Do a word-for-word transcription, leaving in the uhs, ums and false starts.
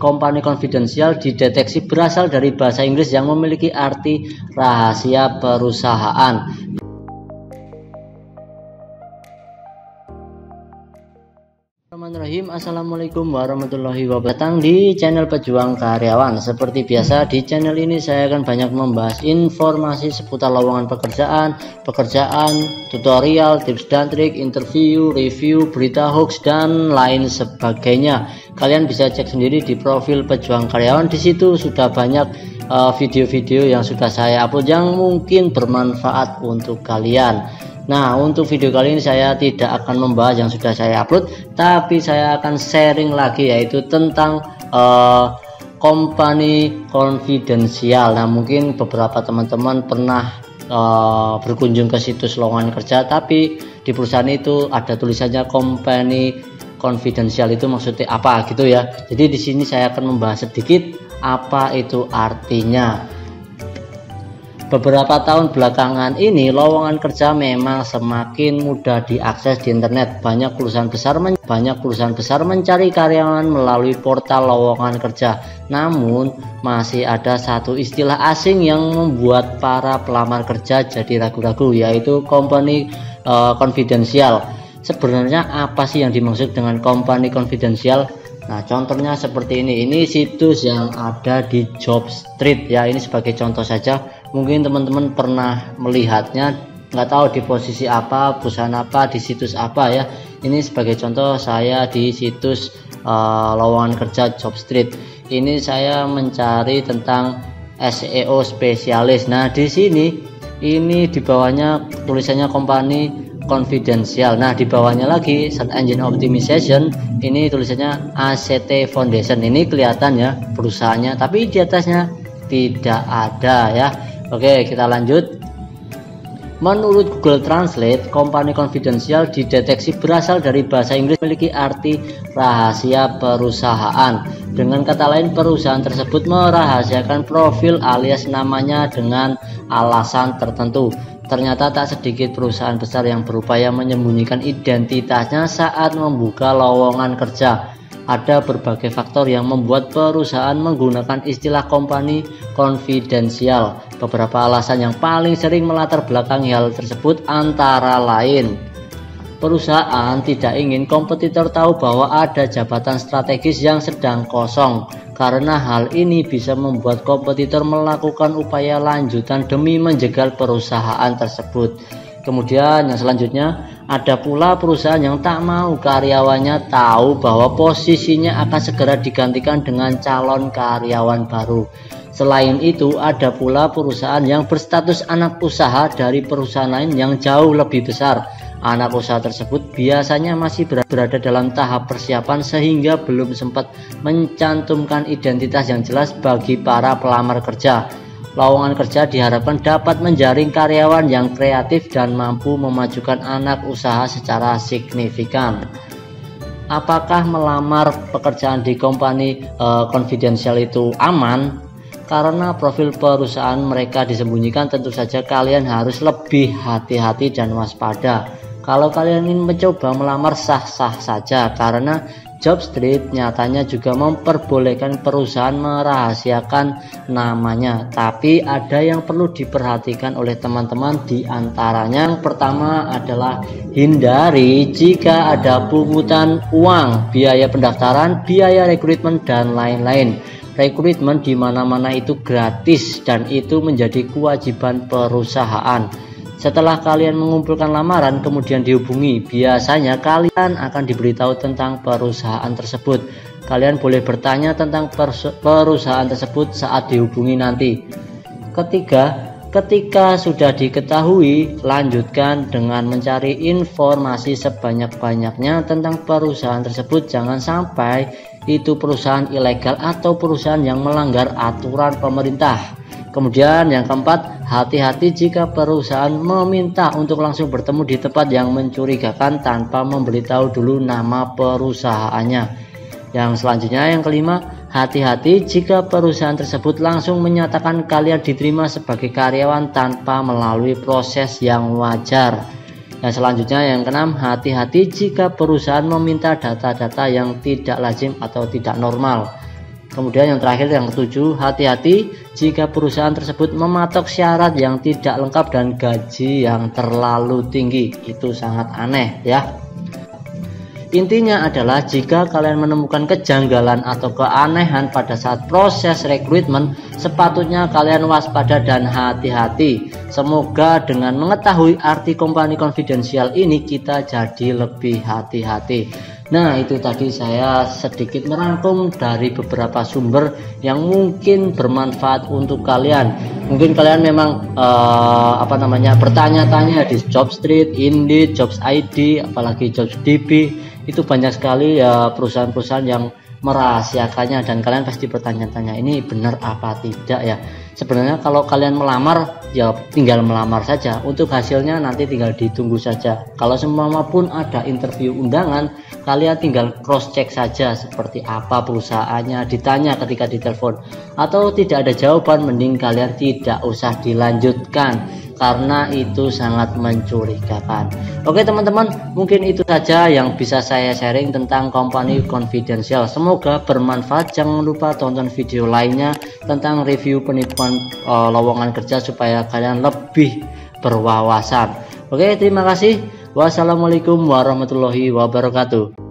company confidential dideteksi berasal dari bahasa Inggris yang memiliki arti rahasia perusahaan. Bismillahirrahmanirrahim. Assalamualaikum warahmatullahi wabarakatuh. Datang di channel Pejuang Karyawan. Seperti biasa, di channel ini saya akan banyak membahas informasi seputar lowongan pekerjaan, pekerjaan, tutorial, tips dan trik, interview, review, berita hoax dan lain sebagainya. Kalian bisa cek sendiri di profil Pejuang Karyawan. Di situ sudah banyak video-video uh, yang sudah saya upload yang mungkin bermanfaat untuk kalian. Nah, untuk video kali ini saya tidak akan membahas yang sudah saya upload, tapi saya akan sharing lagi, yaitu tentang uh, company confidential. Nah, mungkin beberapa teman-teman pernah uh, berkunjung ke situs lowongan kerja, tapi di perusahaan itu ada tulisannya company confidential. Itu maksudnya apa gitu ya. Jadi di sini saya akan membahas sedikit apa itu artinya. Beberapa tahun belakangan ini lowongan kerja memang semakin mudah diakses di internet. Banyak perusahaan besar banyak perusahaan besar mencari karyawan melalui portal lowongan kerja. Namun masih ada satu istilah asing yang membuat para pelamar kerja jadi ragu-ragu, yaitu company uh, confidential. Sebenarnya apa sih yang dimaksud dengan company confidential? Nah, contohnya seperti ini. Ini situs yang ada di Jobstreet ya. Ini sebagai contoh saja. Mungkin teman-teman pernah melihatnya, nggak tahu di posisi apa, perusahaan apa, di situs apa ya. Ini sebagai contoh saya di situs uh, lowongan kerja Jobstreet. Ini saya mencari tentang S E O spesialis. Nah, di sini ini di bawahnya tulisannya company confidential. Nah, di bawahnya lagi search engine optimization, ini tulisannya A C T Foundation. Ini kelihatan ya perusahaannya, tapi di atasnya tidak ada ya. Oke, kita lanjut. Menurut Google Translate, company confidential dideteksi berasal dari bahasa Inggris memiliki arti rahasia perusahaan. Dengan kata lain, perusahaan tersebut merahasiakan profil alias namanya dengan alasan tertentu. Ternyata tak sedikit perusahaan besar yang berupaya menyembunyikan identitasnya saat membuka lowongan kerja. Ada berbagai faktor yang membuat perusahaan menggunakan istilah company confidential. Beberapa alasan yang paling sering melatar belakangi hal tersebut antara lain: perusahaan tidak ingin kompetitor tahu bahwa ada jabatan strategis yang sedang kosong, karena hal ini bisa membuat kompetitor melakukan upaya lanjutan demi menjegal perusahaan tersebut. Kemudian yang selanjutnya, ada pula perusahaan yang tak mau karyawannya tahu bahwa posisinya akan segera digantikan dengan calon karyawan baru. Selain itu, ada pula perusahaan yang berstatus anak usaha dari perusahaan lain yang jauh lebih besar. Anak usaha tersebut biasanya masih berada dalam tahap persiapan sehingga belum sempat mencantumkan identitas yang jelas bagi para pelamar kerja. Lowongan kerja diharapkan dapat menjaring karyawan yang kreatif dan mampu memajukan anak usaha secara signifikan. Apakah melamar pekerjaan di company uh, confidential itu aman? Karena profil perusahaan mereka disembunyikan, tentu saja kalian harus lebih hati-hati dan waspada. Kalau kalian ingin mencoba melamar sah-sah saja, karena Jobstreet nyatanya juga memperbolehkan perusahaan merahasiakan namanya. Tapi ada yang perlu diperhatikan oleh teman-teman, di antaranya yang pertama adalah hindari jika ada pungutan uang, biaya pendaftaran, biaya rekrutmen dan lain-lain. Rekrutmen di mana-mana itu gratis dan itu menjadi kewajiban perusahaan. Setelah kalian mengumpulkan lamaran kemudian dihubungi, biasanya kalian akan diberitahu tentang perusahaan tersebut. Kalian boleh bertanya tentang perusahaan tersebut saat dihubungi nanti. Ketiga, ketika sudah diketahui, lanjutkan dengan mencari informasi sebanyak-banyaknya tentang perusahaan tersebut. Jangan sampai itu perusahaan ilegal atau perusahaan yang melanggar aturan pemerintah. Kemudian yang keempat, hati-hati jika perusahaan meminta untuk langsung bertemu di tempat yang mencurigakan tanpa memberitahu dulu nama perusahaannya. Yang selanjutnya yang kelima, hati-hati jika perusahaan tersebut langsung menyatakan kalian diterima sebagai karyawan tanpa melalui proses yang wajar. Yang selanjutnya yang keenam, hati-hati jika perusahaan meminta data-data yang tidak lazim atau tidak normal. Kemudian yang terakhir, yang ketujuh, hati-hati jika perusahaan tersebut mematok syarat yang tidak lengkap dan gaji yang terlalu tinggi. Itu sangat aneh ya. Intinya adalah jika kalian menemukan kejanggalan atau keanehan pada saat proses rekrutmen, sepatutnya kalian waspada dan hati-hati. Semoga dengan mengetahui arti company confidential ini kita jadi lebih hati-hati. Nah, itu tadi saya sedikit merangkum dari beberapa sumber yang mungkin bermanfaat untuk kalian. Mungkin kalian memang uh, apa namanya bertanya-tanya di Jobstreet, Indeed, Jobs I D, apalagi Jobs D B. Itu banyak sekali ya perusahaan-perusahaan yang merahasiakannya, dan kalian pasti bertanya-tanya ini benar apa tidak ya. Sebenarnya kalau kalian melamar ya tinggal melamar saja, untuk hasilnya nanti tinggal ditunggu saja. Kalau semua pun ada interview undangan, kalian tinggal cross check saja seperti apa perusahaannya, ditanya ketika ditelepon, atau tidak ada jawaban mending kalian tidak usah dilanjutkan karena itu sangat mencurigakan. Oke teman-teman, mungkin itu saja yang bisa saya sharing tentang company confidential. Semoga bermanfaat. Jangan lupa tonton video lainnya tentang review penipuan uh, lowongan kerja supaya kalian lebih berwawasan. Oke, terima kasih. Wassalamualaikum warahmatullahi wabarakatuh.